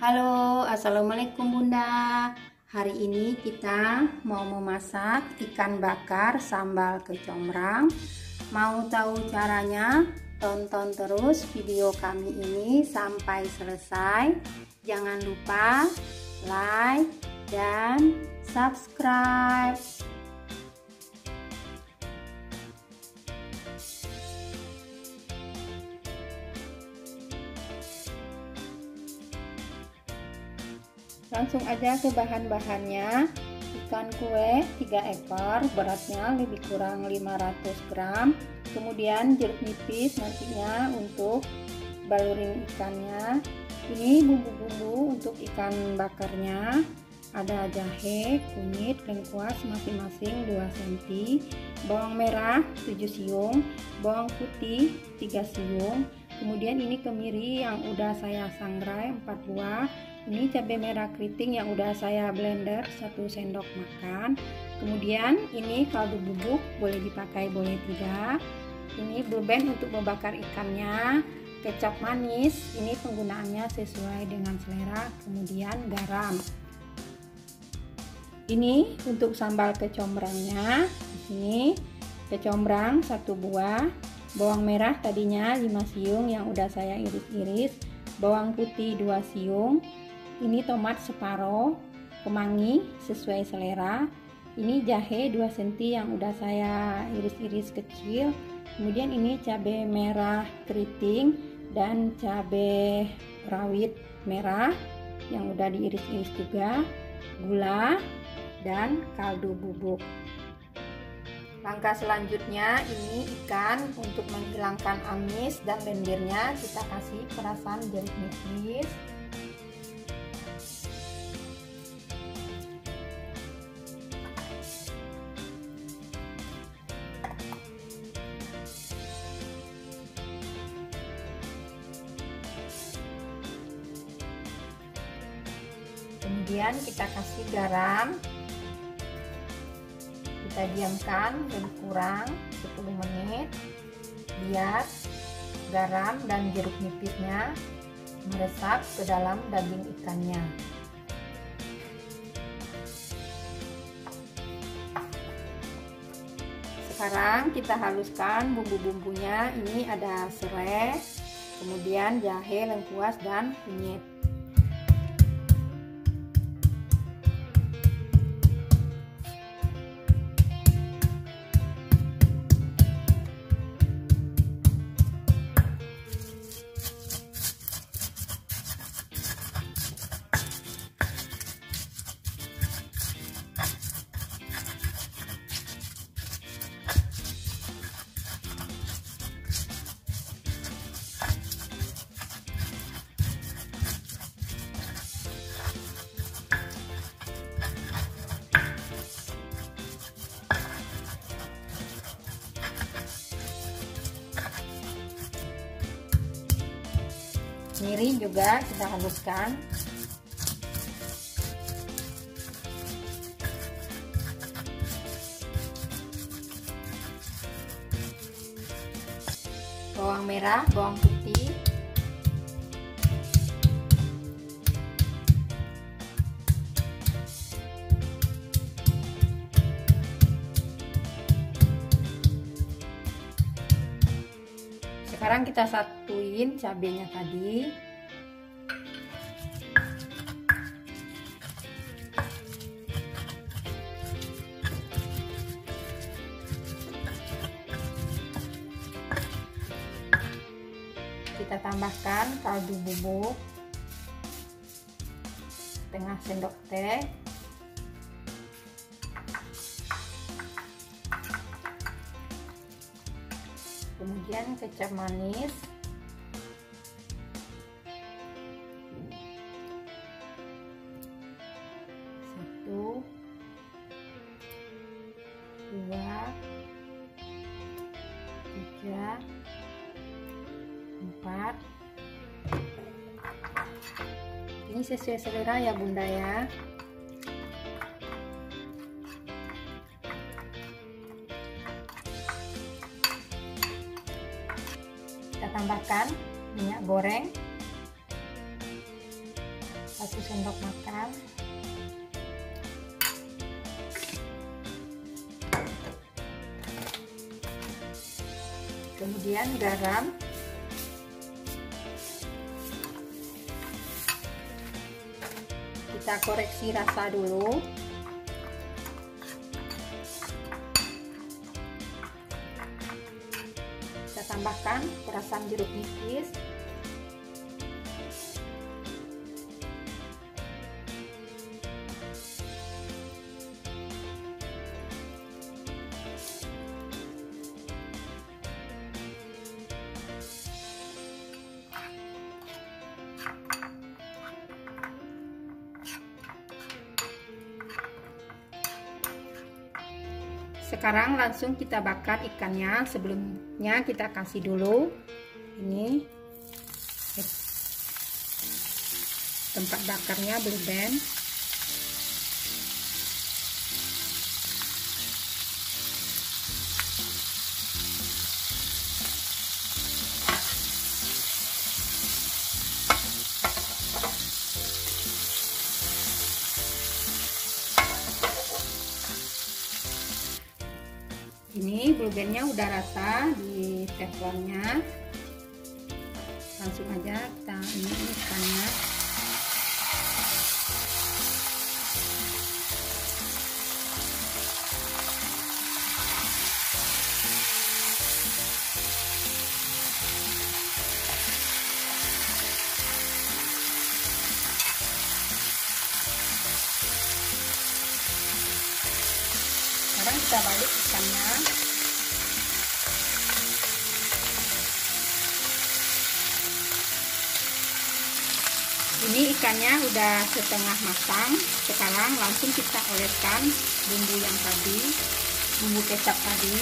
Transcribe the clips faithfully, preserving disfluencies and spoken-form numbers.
Halo, assalamualaikum Bunda. Hari ini kita mau memasak ikan bakar sambal kecombrang. Mau tahu caranya? Tonton terus video kami ini sampai selesai. Jangan lupa like dan subscribe. Langsung aja ke bahan-bahannya. Ikan kue tiga ekor, beratnya lebih kurang lima ratus gram. Kemudian jeruk nipis nantinya untuk balurin ikannya. Ini bumbu-bumbu untuk ikan bakarnya. Ada jahe, kunyit, lengkuas masing-masing dua sentimeter, bawang merah tujuh siung, bawang putih tiga siung. Kemudian ini kemiri yang udah saya sangrai empat buah. Ini cabai merah keriting yang udah saya blender satu sendok makan. Kemudian ini kaldu bubuk, boleh dipakai boleh tidak. Ini blue band untuk membakar ikannya. Kecap manis, ini penggunaannya sesuai dengan selera. Kemudian garam. Ini untuk sambal kecombrangnya. Di sini kecombrang satu buah, bawang merah tadinya lima siung yang udah saya iris-iris, bawang putih dua siung. Ini tomat separuh, kemangi sesuai selera. Ini jahe dua sentimeter yang udah saya iris-iris kecil. Kemudian ini cabai merah keriting dan cabai rawit merah yang udah diiris-iris juga. Gula dan kaldu bubuk. Langkah selanjutnya ini ikan, untuk menghilangkan amis dan lendirnya kita kasih perasan jeruk nipis. Kemudian kita kasih garam. Kita diamkan lebih kurang sepuluh menit biar garam dan jeruk nipisnya meresap ke dalam daging ikannya. Sekarang kita haluskan bumbu-bumbunya. Ini ada serai, kemudian jahe, lengkuas dan kunyit. Miri juga kita haluskan. Bawang merah, bawang putih. Sekarang kita satuin cabenya tadi. Kita tambahkan kaldu bubuk setengah sendok teh. Kemudian kecap manis, satu, dua, tiga, empat. Ini sesuai selera ya Bunda ya. Kita tambahkan minyak goreng satu sendok makan. Kemudian garam. Kita koreksi rasa dulu. Kita tambahkan perasan jeruk nipis. Sekarang langsung kita bakar ikannya. Sebelumnya kita kasih dulu ini tempat bakarnya, blue band. Ini blue bandnya udah rata di teflonnya. Langsung aja kita ini ikannya. Sekarang kita balik ikannya. Ini ikannya udah setengah matang. Sekarang langsung kita oleskan bumbu yang tadi, bumbu kecap tadi.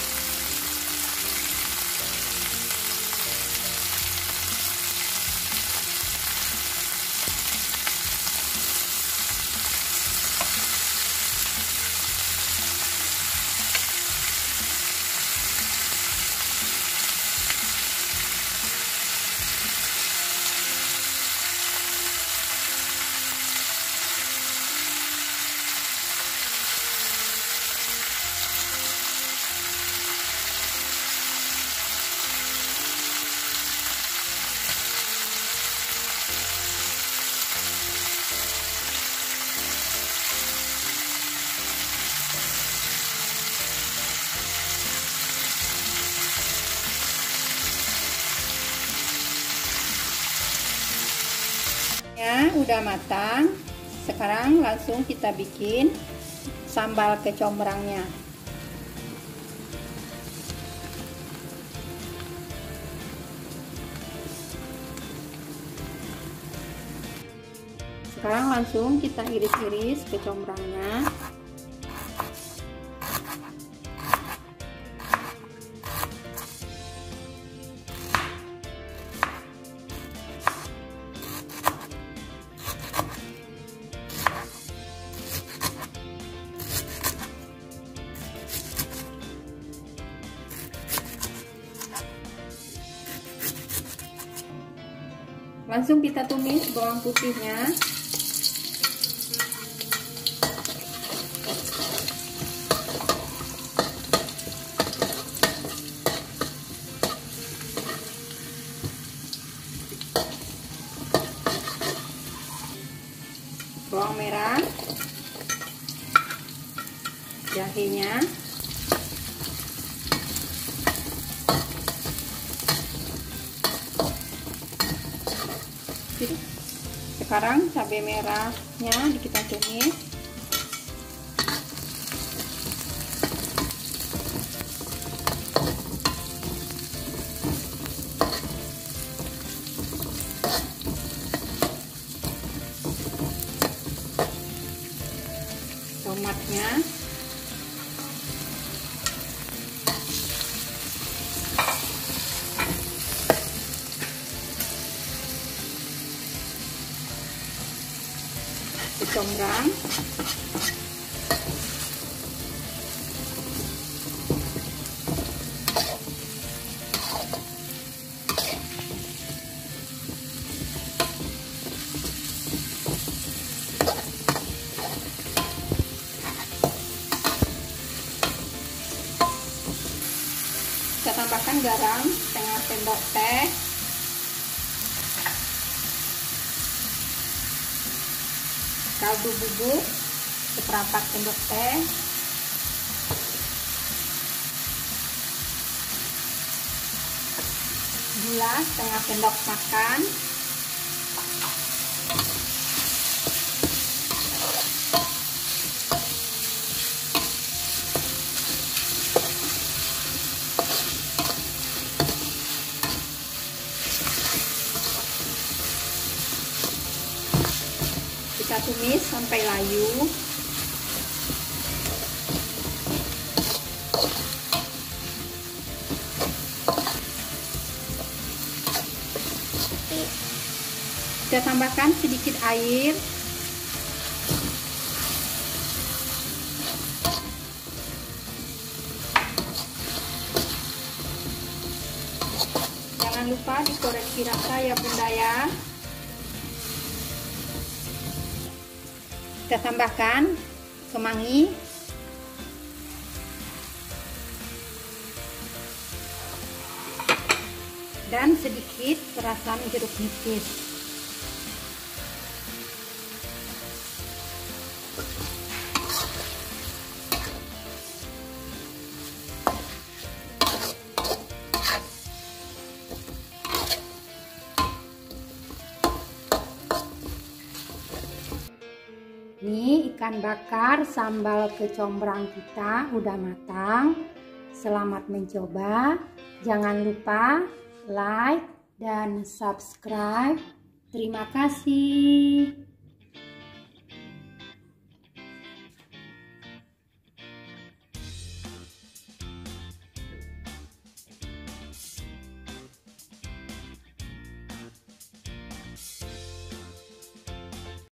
Ya, udah matang. Sekarang langsung kita bikin sambal kecombrangnya. Sekarang langsung kita iris-iris kecombrangnya. Langsung kita tumis bawang putihnya. Bawang merah, jahenya, sekarang cabai merahnya kita tumis. Tomatnya, kecombrang, tambahkan garam setengah sendok teh, kaldu bubuk seperempat sendok teh, gula setengah sendok makan, kita tumis sampai layu. Kita tambahkan sedikit air. Jangan lupa dikoreksi rasa ya bunda ya. Kita tambahkan kemangi, dan sedikit perasan jeruk nipis. Ini ikan bakar sambal kecombrang kita udah matang. Selamat mencoba. Jangan lupa like dan subscribe. Terima kasih.